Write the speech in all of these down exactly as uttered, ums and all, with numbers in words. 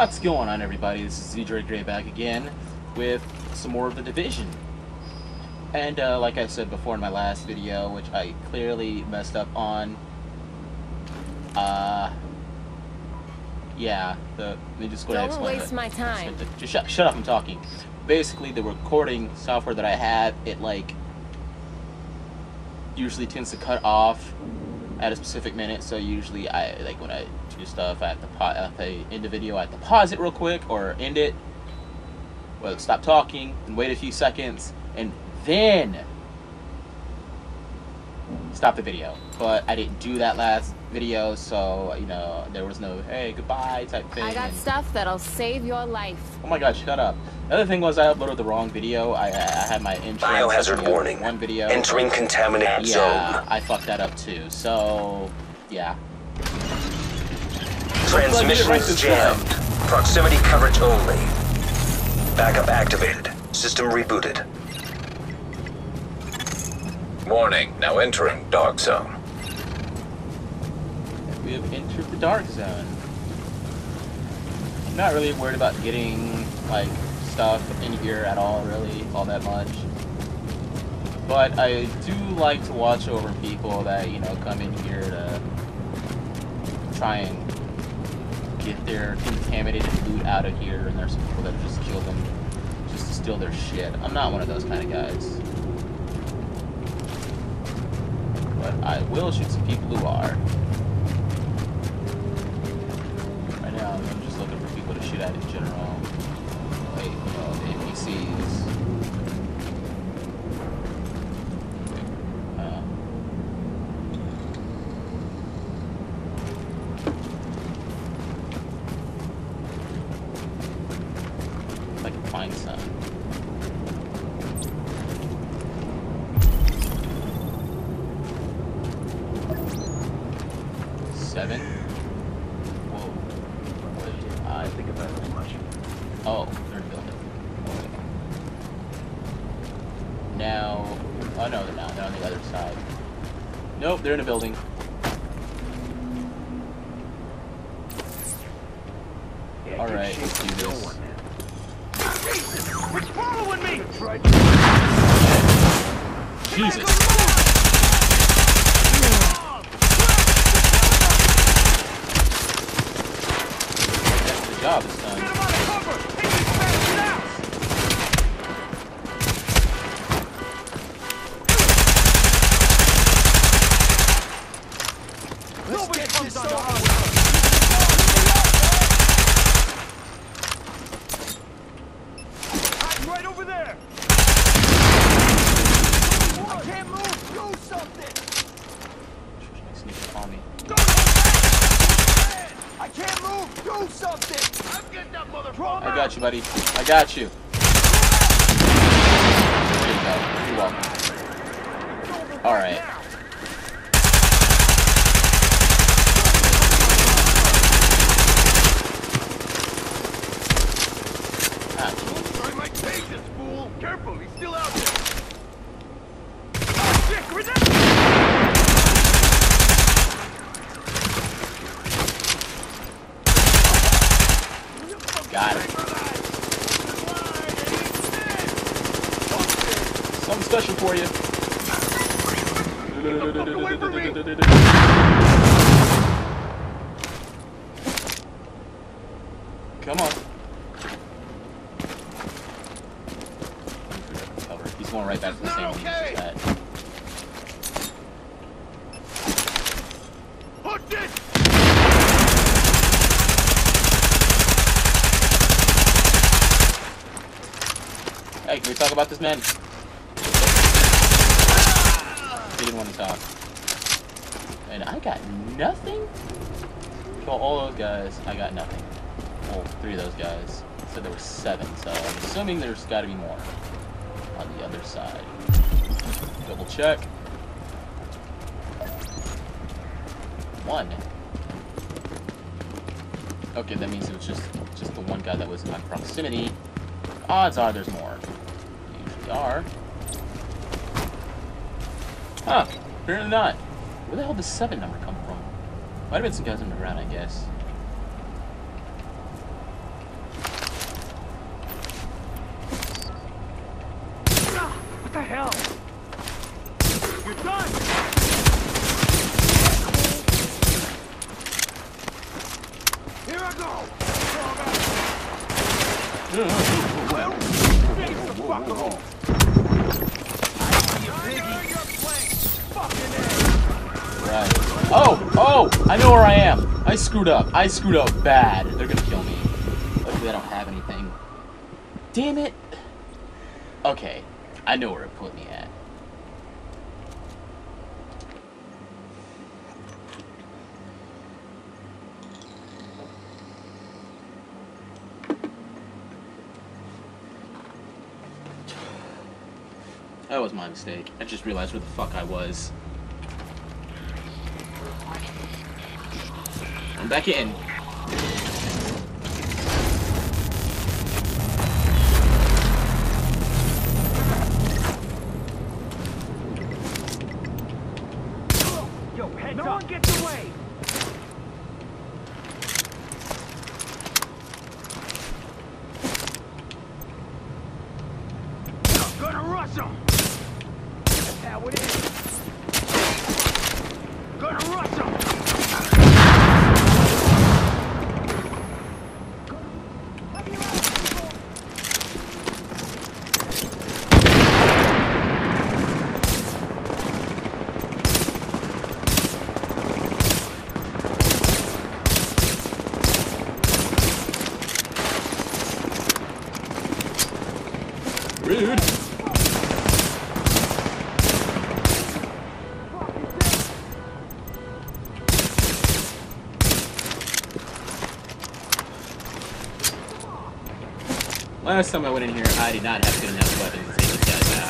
What's going on, everybody? This is Xewdrad back again with some more of The Division. And uh, like I said before in my last video, which I clearly messed up on, uh, yeah, the, let me just go ahead and explain. Don't waste my time. Just shut, shut up, I'm talking. Basically, the recording software that I have, it like usually tends to cut off at a specific minute, so usually I like when I do stuff, I have to pause, if I end the video, I have to pause it real quick or end it, well, stop talking and wait a few seconds and then stop the video. But I didn't do that last video, so you know there was no hey goodbye type thing. I got and, stuff that'll save your life. oh my god, shut up. The other thing was I uploaded the wrong video. I, I had my intro Biohazard video, warning. One video. Entering contaminated yeah, zone. I fucked that up too. So yeah. Transmissions jammed. Proximity coverage only. Backup activated. System rebooted. Warning. Now entering dark zone. We have entered the dark zone. I'm not really worried about getting like stuff in here at all, really, all that much. But I do like to watch over people that, you know, come in here to try and get their contaminated loot out of here, and there's some people that just kill them just to steal their shit. I'm not one of those kind of guys. But I will shoot some people who are. Right now, I'm just looking for people to shoot at in general. Like, you know, the N P Cs. Uh, if I can find some. Seven? Whoa. Wait, I think about it as much. Oh, they're in a building. Now, oh no, they're not. They're on the other side. Nope, they're in a building. Yeah, alright, let's do this. What's following me? Jesus! The job is done. Right over there. I can't move. Do something. I can't move. Do something. I'm getting that motherfucker. I got you, buddy. I got you. There you go. You're welcome. All right. I might take this fool. Careful, he's still out there. Oh, shit, grenade! Got it. Something special for you. Get the fuck away from me! Come on. Cover. He's going right back to the same one he's at. Push it! Hey, can we talk about this man? He didn't want to talk. And I got nothing? Kill all those guys. I got nothing. Well, three of those guys. Said there were seven, so I'm assuming there's got to be more on the other side. Double check. One. Okay, that means it was just just the one guy that was in my proximity. Odds are there's more. Usually are. Huh. Apparently not. Where the hell did the seven number come from? Might have been some guys underground, I guess. What the hell? You're done! Here I go! Well, face the fucker off! Right. Oh! Oh! I know where I am! I screwed up. I screwed up bad. They're gonna kill me. Luckily I don't have anything. Damn it! Okay. I know where it put me at. That was my mistake. I just realized where the fuck I was. I'm back in. Yo, heads no up. One gets away. I'm gonna rush him. That's how it is. Gonna rush him. Rude. Last time I went in here, I did not have good enough weapons to take these guys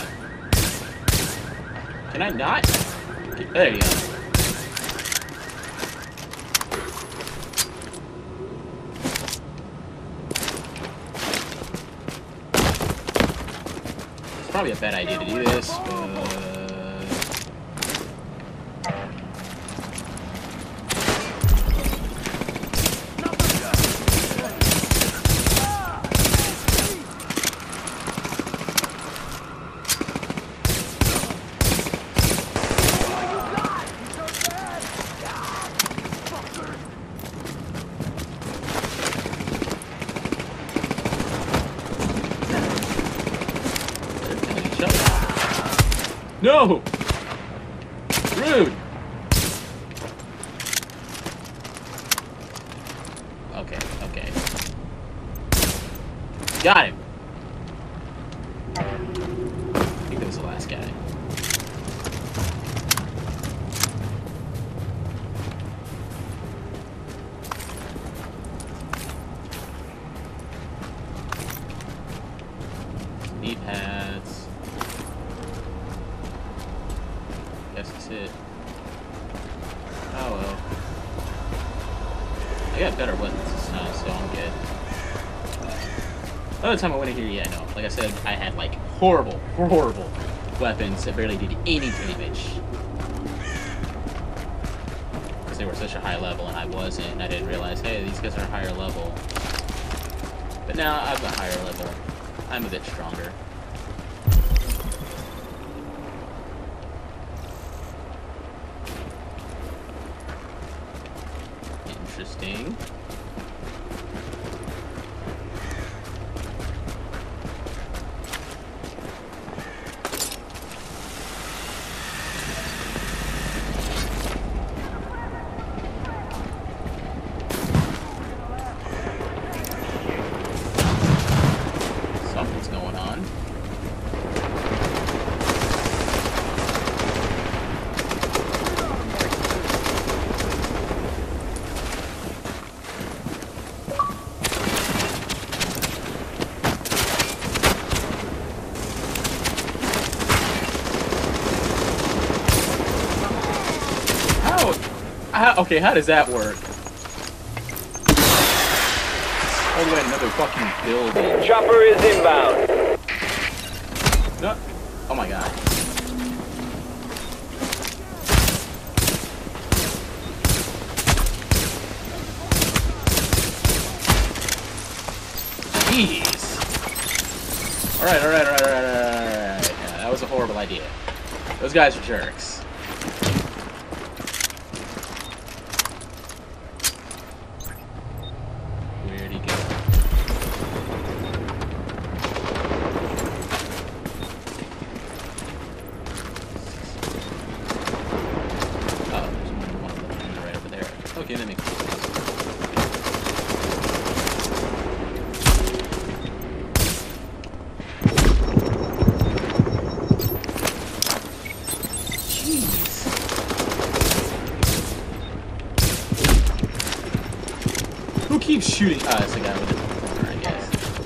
out. Can I not? Okay, there you go. It's probably a bad idea to do this, but... No! Rude! Okay, okay. Got him! I think that was the last guy. Knee pads. Guess that's it. Oh well. I got better weapons this time, so I'm good. Other time I went in here, yeah, no. Like I said, I had like horrible, horrible weapons that barely did any damage. Because they were such a high level and I wasn't, and I didn't realize, hey, these guys are higher level. But now I'm a higher level. I'm a bit stronger. Interesting. Something's going on. How, okay, how does that work? All the way to another fucking building. Chopper is inbound. No. Oh my god. Jeez. Alright, alright, alright, alright, alright. Yeah, that was was a horrible idea. Those guys are jerks. Where'd he go? Oh, there's one, one of them right over there. Okay, that makes sense. Who keeps shooting? Ah, oh, it's the guy with the corner, I guess.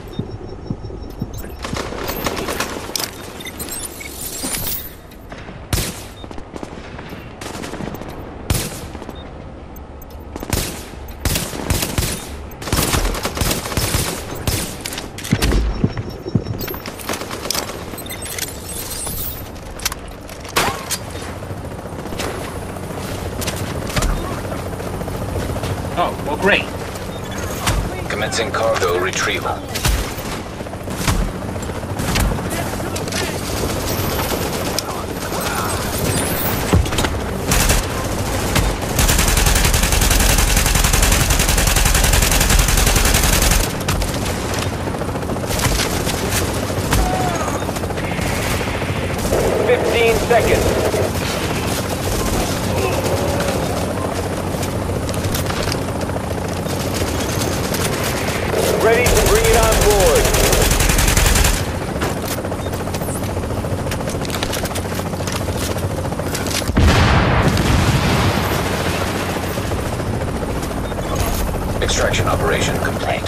Oh, well, great. Commencing cargo retrieval. Fifteen seconds. Ready to bring it on board. Extraction operation complete.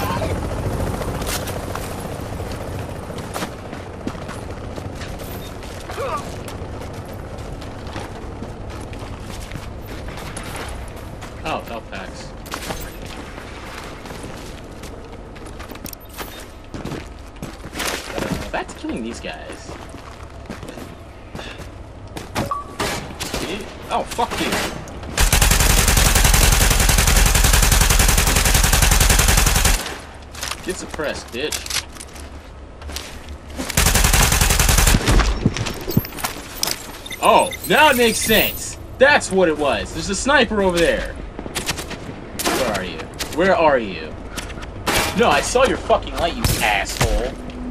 Oh, health packs. Uh, back to killing these guys. You- Oh, fuck you. Get suppressed, bitch. Oh, now it makes sense. That's what it was. There's a sniper over there. Where are you? Where are you? No, I saw your fucking light, you asshole.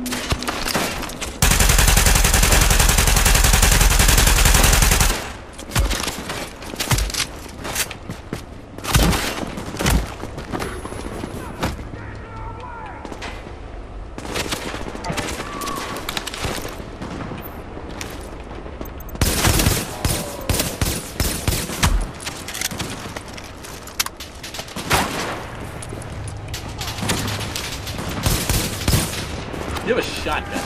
You have a shotgun.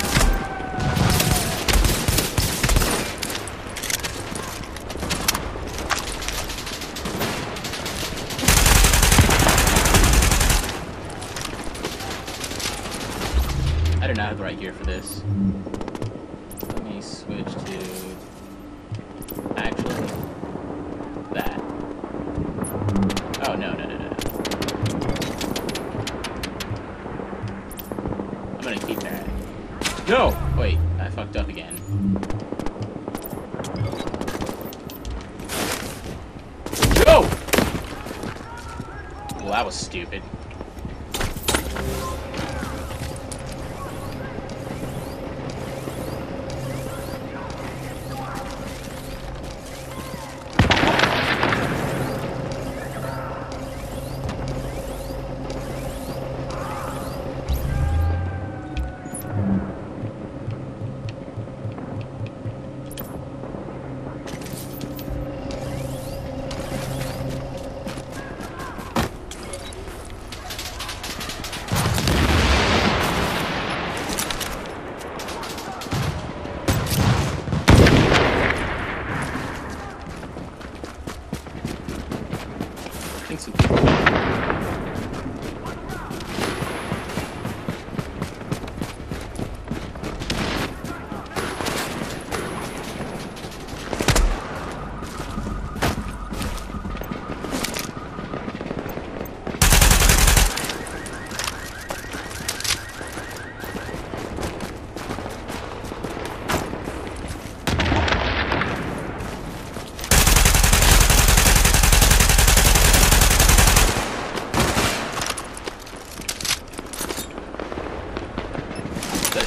I do not have the right gear for this. Let me switch to actually that. Oh no no no no. I'm gonna keep that. No! Wait, I fucked up again. Go! Well, that was stupid.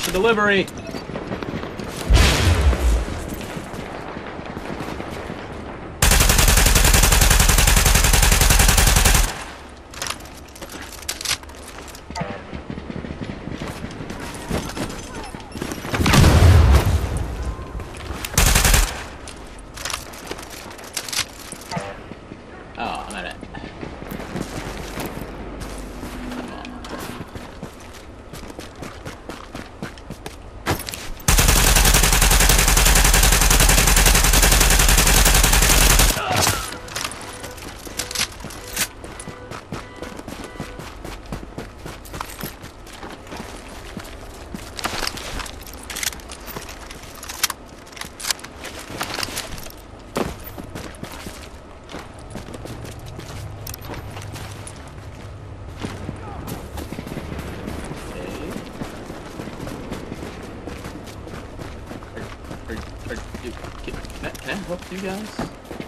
the delivery. Oh, I'm at it. Come on. Are, are, can, can, I, can I help you guys?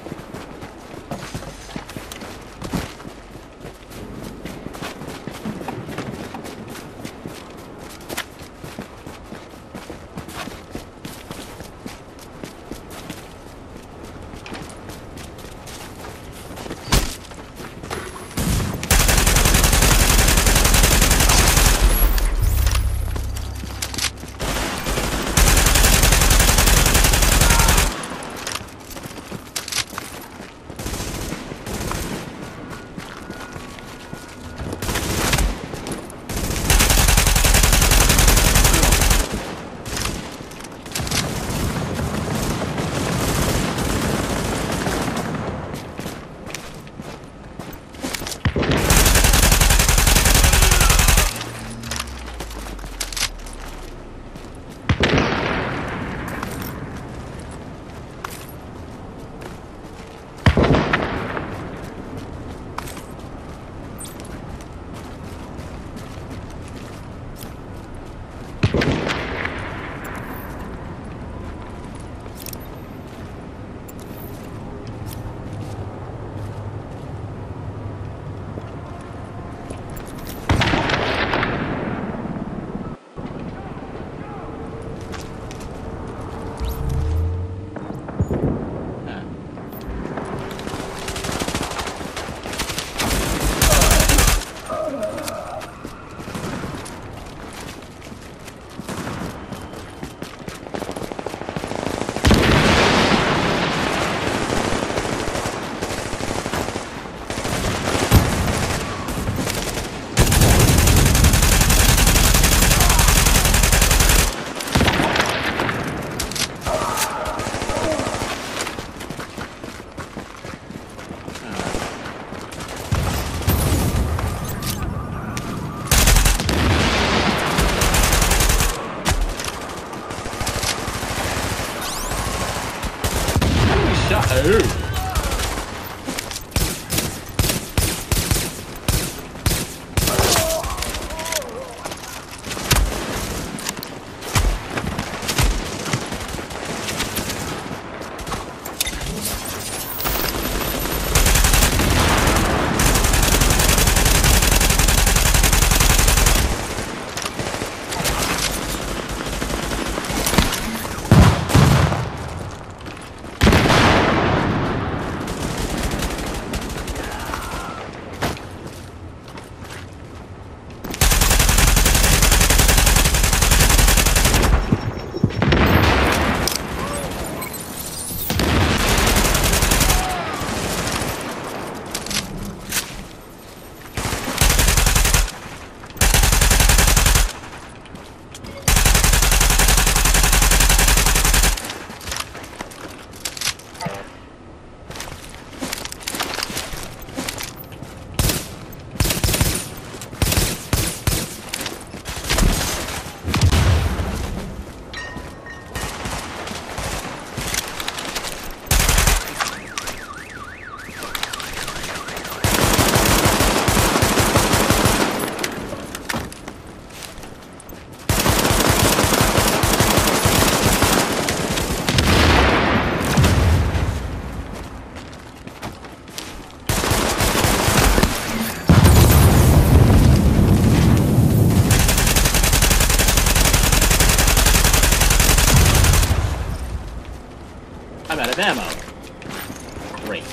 Oh. I'm out of ammo. Great.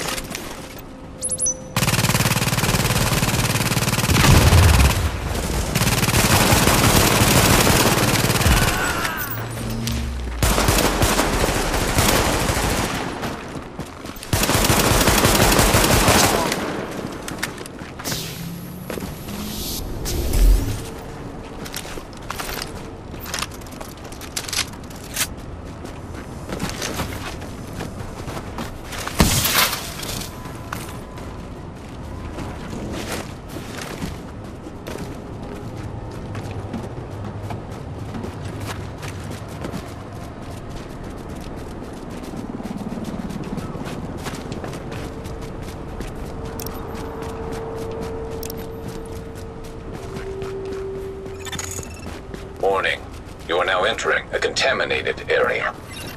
Warning. You are now entering a contaminated area.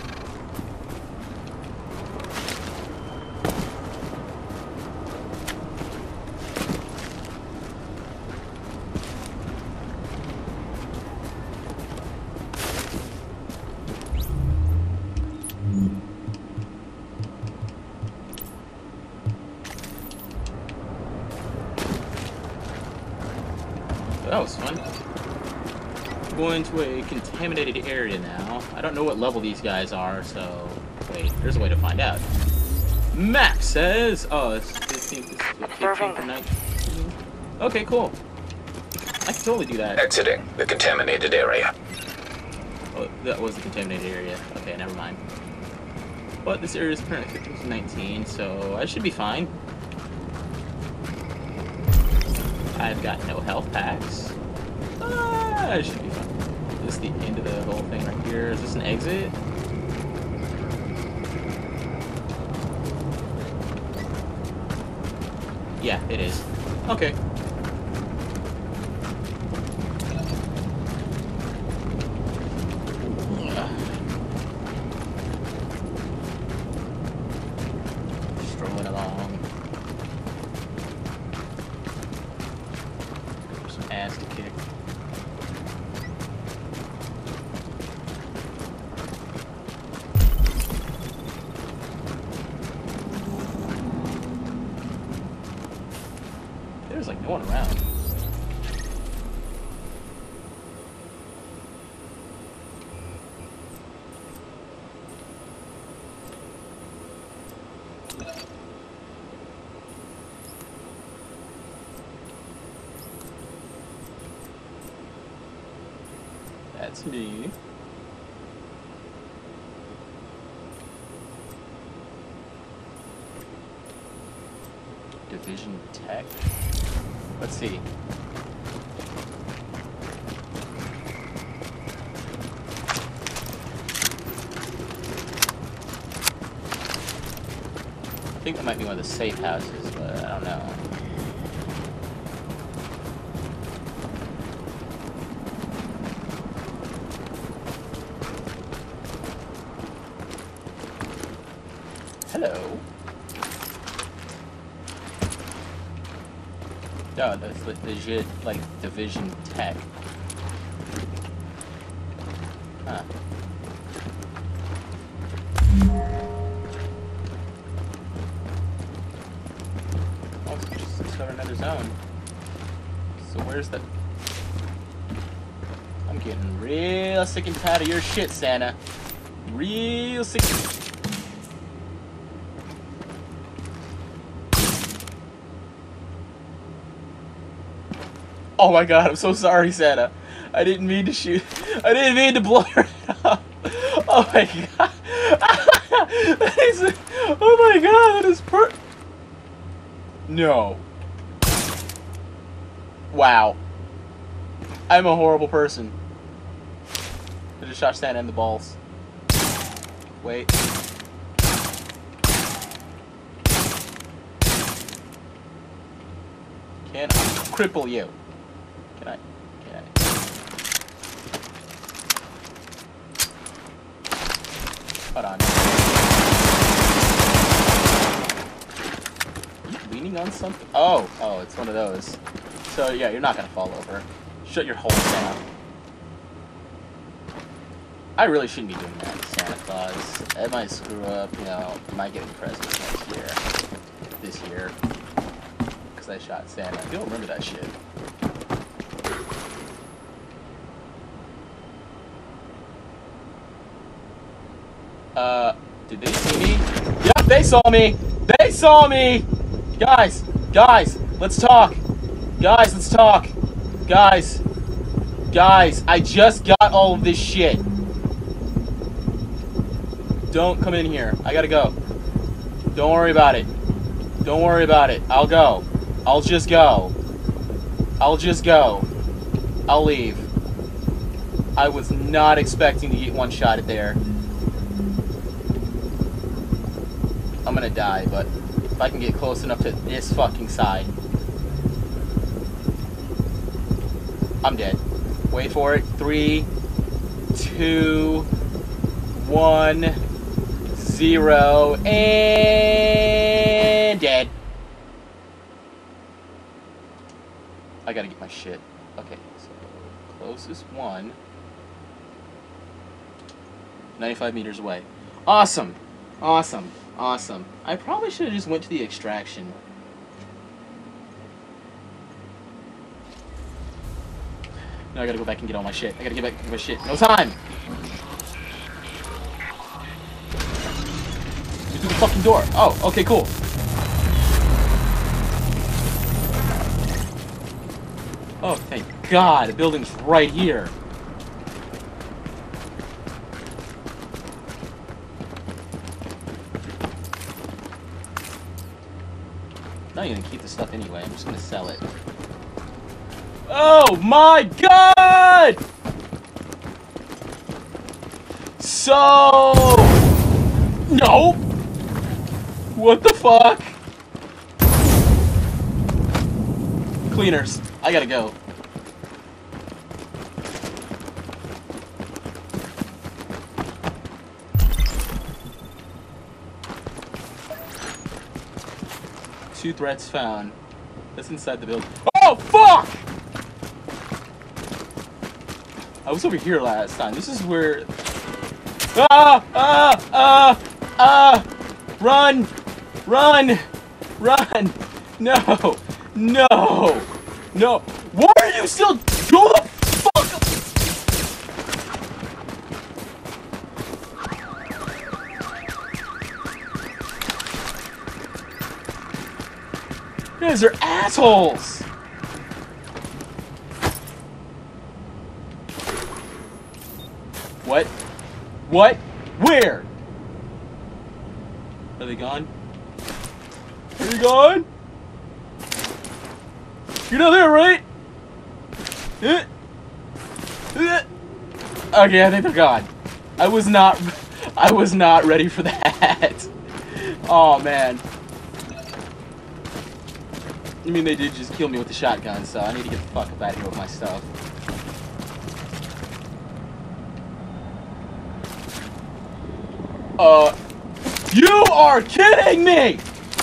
That was fun. Going to a contaminated area now. I don't know what level these guys are, so wait, there's a way to find out. Map says, oh, it's fifteen, fifteen for nineteen. Okay, cool. I can totally do that. Exiting the contaminated area. Oh, that was the contaminated area. Okay, never mind. But this area is currently fifteen to nineteen, so I should be fine. I've got no health packs. Ah, I should be fine. Is this the end of the whole thing right here? Is this an exit? Yeah, it is. Okay. Strolling along. Some ass to kick. There's like no one around. That's me. Division Tech. Let's see. I think that might be one of the safe houses, but I don't know. Hello. Oh, that's le- legit, like, Division Tech. Huh. Oh, so just discover another zone. So where's the... I'm getting real sick and tired of your shit, Santa. Real sick and... Oh my god, I'm so sorry, Santa. I didn't mean to shoot. I didn't mean to blow her up. Oh my god. That is, oh my god, that is per... No. Wow. I'm a horrible person. I just shot Santa in the balls. Wait. Can I cripple you? Can I? Can I? Hold on. Are you leaning on something? Oh, oh, it's one of those. So yeah, you're not gonna fall over. Shut your hole down. I really shouldn't be doing that, Santa Claus. It might screw up, you know, I might get presents next year. This year. Because I shot Santa. You'll remember that shit. Uh, did they see me? Yep, they saw me! They saw me! Guys, guys, let's talk. Guys, let's talk. Guys, guys, I just got all of this shit. Don't come in here. I gotta go. Don't worry about it. Don't worry about it. I'll go. I'll just go. I'll just go. I'll leave. I was not expecting to get one-shotted there. I'm gonna die, but if I can get close enough to this fucking side. I'm dead. Wait for it. Three, two, one, zero, and dead. I gotta get my shit. Okay, so closest one. ninety-five meters away. Awesome. Awesome. Awesome. I probably should have just went to the extraction. No, I gotta go back and get all my shit. I gotta get back and get my shit. No time! Get through the fucking door. Oh, okay, cool. Oh, thank God. The building's right here. I'm not even gonna keep the stuff anyway. I'm just gonna sell it. Oh my God! So no. What the fuck? Cleaners. I gotta go. Two threats found. That's inside the building. Oh, fuck! I was over here last time. This is where... Ah! Ah! Ah! Ah! Run! Run! Run! No! No! No! Why are you still... Go the fuck up! You guys are assholes! What? What? Where? Are they gone? Are they gone? You're not there, right? Eh? Eh? Okay, I think they're gone. I was not... I was not ready for that. Oh, man. I mean, they did just kill me with the shotgun, so I need to get the fuck up out of here with my stuff. Uh, you are kidding me!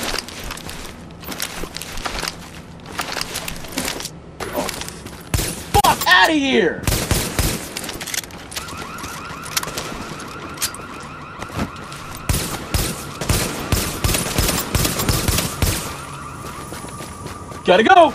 Oh, fuck out of here! Gotta go!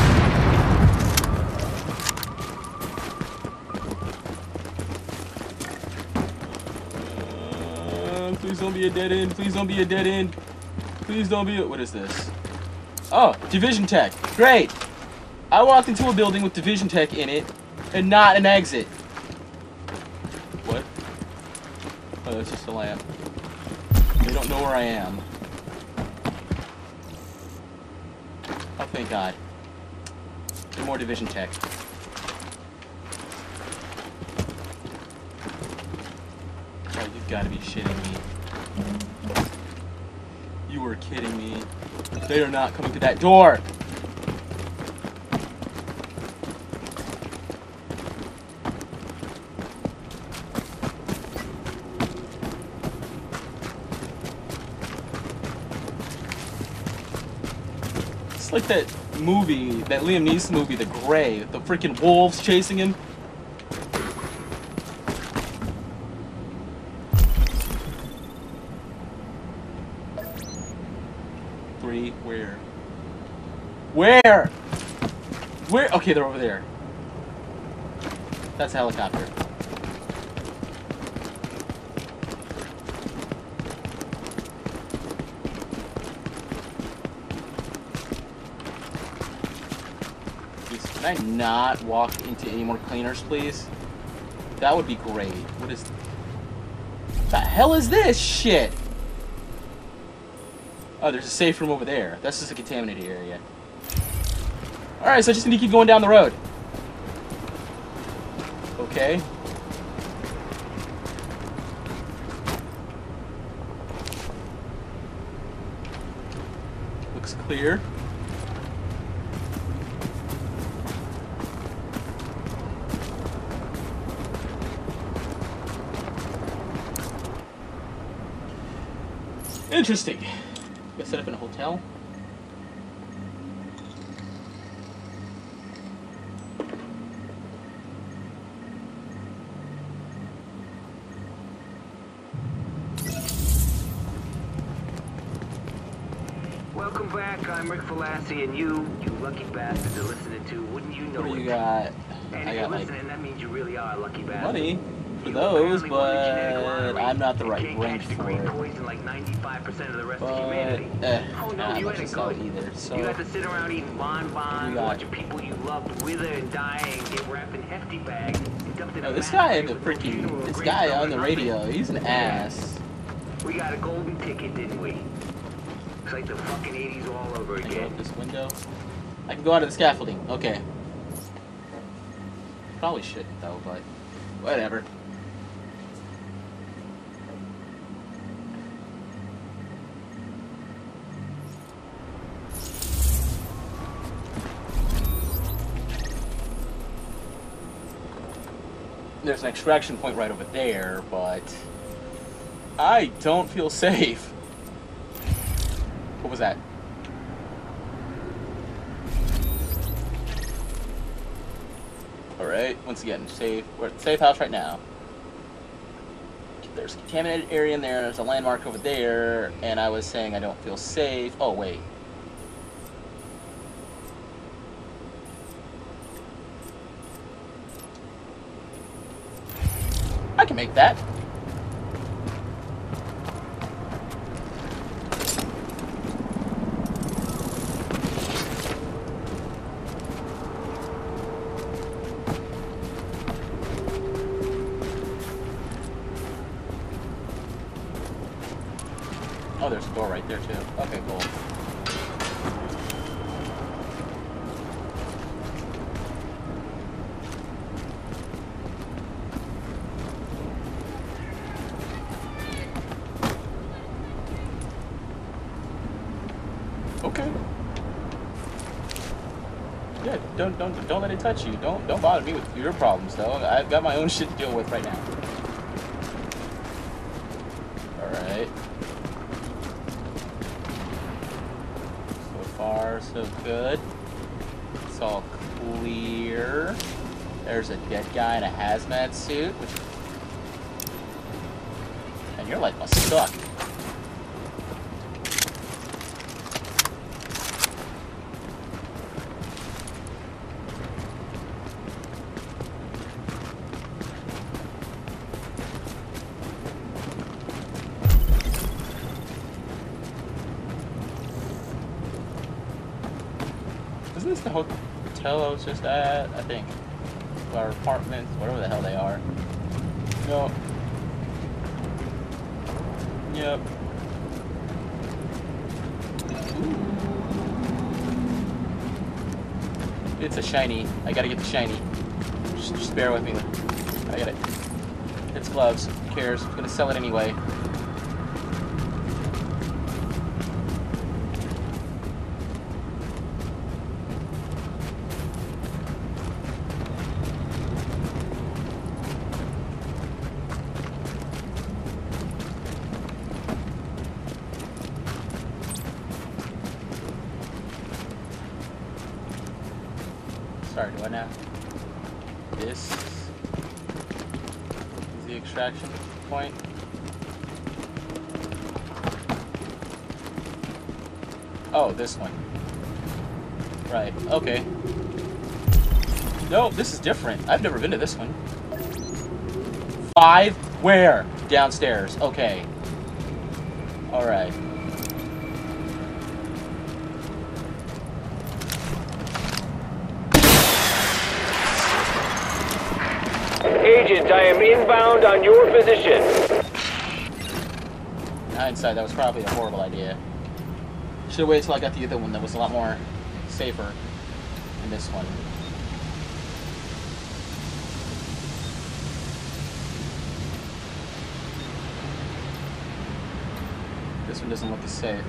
Uh, please don't be a dead end. Please don't be a dead end. Please don't be a... What is this? Oh, Division Tech. Great! I walked into a building with Division Tech in it, and not an exit. What? Oh, that's just a lamp. They don't know where I am. Oh, thank God. No more Division Tech. Oh, you've got to be shitting me. You are kidding me. They are not coming to that door! It's like that movie, that Liam Neeson movie, The Gray, the freaking wolves chasing him. Really? Where? Where? Where? Okay, they're over there. That's a helicopter. Jeez, can I not walk into any more cleaners, please? That would be great. What is... What the hell is this shit? Oh, there's a safe room over there. That's just a contaminated area. Alright, so I just need to keep going down the road. Okay. Looks clear. Interesting. Got set up in a hotel. Welcome back. I'm Rick Falassi, and you, you lucky bastards are listening to. Wouldn't you know What do you it? got? And I if got you're like listening, that means you really are a lucky bastard. money for You those, apparently won the genetic but lottery I'm not the and right can't rank catch the for green it. poison like ninety-five percent of the rest But of humanity. eh, Oh no, not you much had to it sell good. either. So You got to sit around eating bonbons, You got- watching people you loved wither and die and get wrapped in hefty bags and dumped in oh, a this mass guy, grave the with no funeral freaking or this guy gravestone on or the nothing. radio, he's an ass. We got a golden ticket, didn't we? It's like the fucking eighties all over Can I go again. out this window? I can go out of the scaffolding. Okay. Probably shouldn't though, but whatever. There's an extraction point right over there, but I don't feel safe. What was that? Alright, once again, safe. We're at the safe house right now. There's a contaminated area in there, there's a landmark over there, and I was saying I don't feel safe. Oh, wait. I can make that. Oh, there's a door right there too. Okay, cool. Okay. Yeah, don't don't don't let it touch you. Don't don't bother me with your problems though. I've got my own shit to deal with right now. Alright. So far, so good. It's all clear. There's a dead guy in a hazmat suit, which... And your life must suck. Isn't this the hotel I was just at? I think. Or apartments, whatever the hell they are. No. Yep. Ooh. It's a shiny. I gotta get the shiny. Just, just bear with me. I got it. It's gloves. Who cares? I'm gonna sell it anyway. Sorry, do I now? This is the extraction point. Oh, this one. Right, okay. No, this is different. I've never been to this one. Five? Where? Downstairs. Okay. Alright. Agent, I am inbound on your position. In hindsight, that was probably a horrible idea. Should have waited till I got the other one that was a lot more safer than this one. This one doesn't look as safe.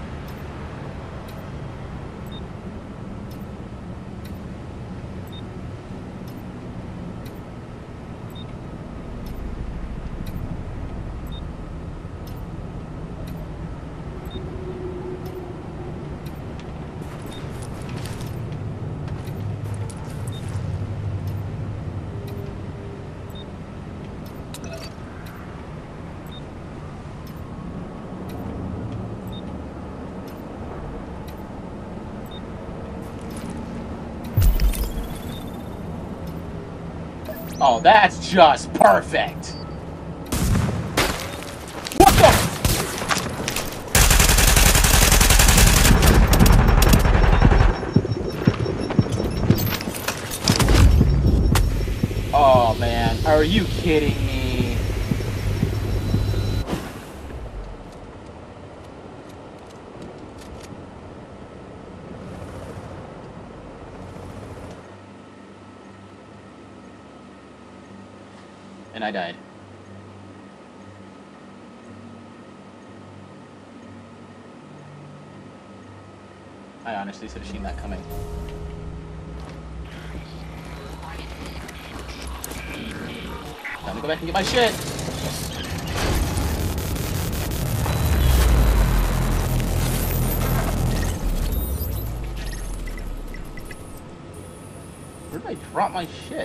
Oh, that's just perfect. What the? Oh, man. Are you kidding me? And I died. I honestly should have seen that coming. Time to go back and get my shit. Where did I drop my shit?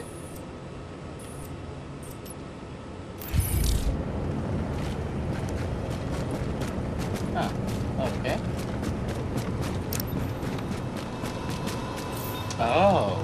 Huh. Okay. Oh.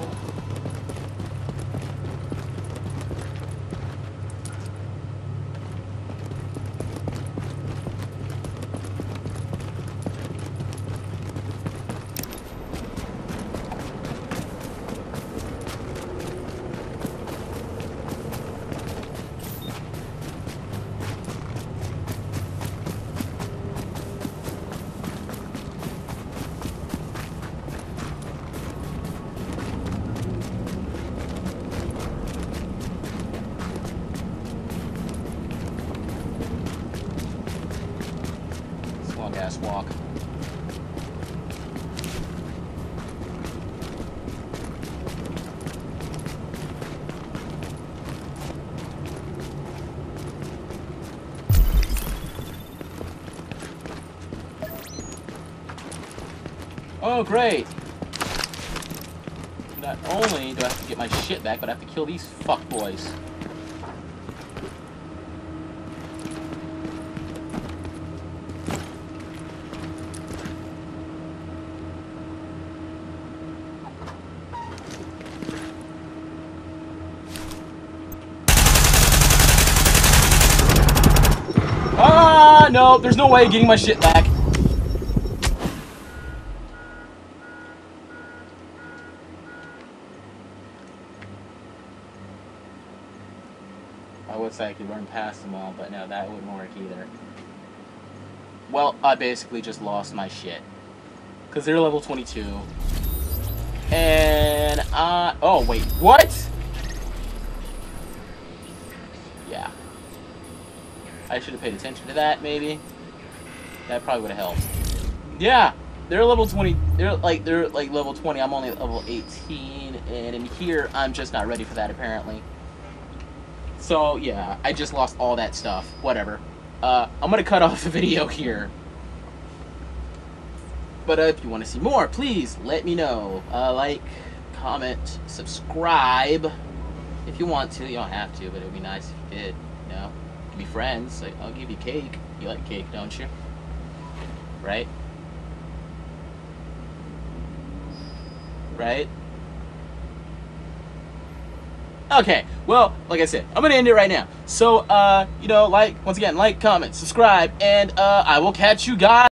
Ass walk. Oh, great! Not only do I have to get my shit back, but I have to kill these fuckboys. Ah, no, there's no way of getting my shit back. I would say I could run past them all, but no, that wouldn't work either. Well, I basically just lost my shit. Because they're level twenty-two. And, uh, oh, wait, what? Yeah. I should have paid attention to that, maybe. That probably would have helped. Yeah, they're level twenty. They're like they're like level twenty. I'm only level eighteen, and in here I'm just not ready for that apparently. So yeah, I just lost all that stuff. Whatever. Uh, I'm gonna cut off the video here. But uh, if you want to see more, please let me know. Uh, like, comment, subscribe if you want to. You don't have to, but it would be nice if you did. You know. Be friends. Like, I'll give you cake. You like cake, don't you? Right? right? Okay, well, like I said, I'm gonna end it right now. So, uh, you know, like, once again, like, comment, subscribe, and uh, I will catch you guys.